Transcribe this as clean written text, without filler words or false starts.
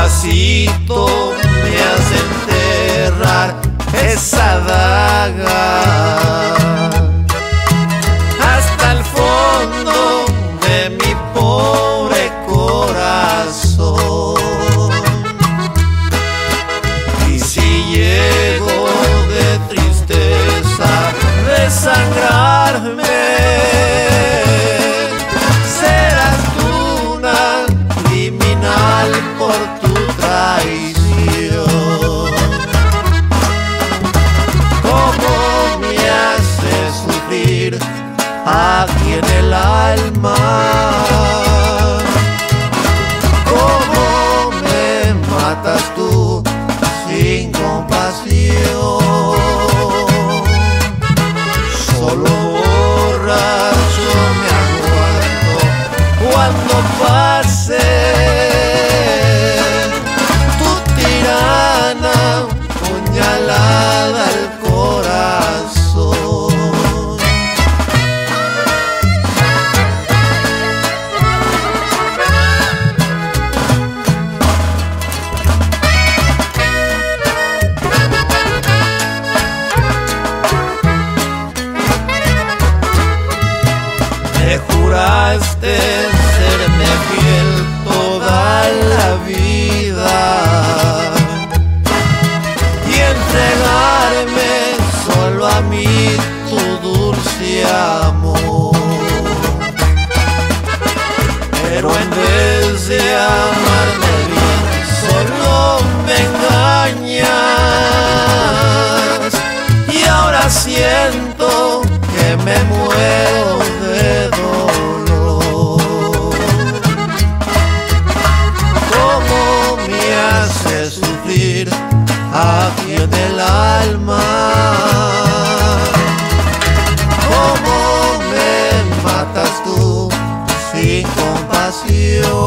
despacito me hace enterrar esa daga hasta el fondo de mi pobre corazón. Y si llego de tristeza desangrarme, serás tú una criminal por tu traición. Cómo me haces sufrir aquí en el alma, cómo me matas tú sin compasión. Solo borracho me aguanto cuando pase tu tirana puñalada al corazón. Me juraste serme fiel toda la vida y entregarme solo a mí tu dulce amor. Pero en vez de amarme bien, solo me engañas. Y ahora siento que me muero de dolor. Cómo me haces sufrir aquí en el alma, cómo me matas tú sin compasión.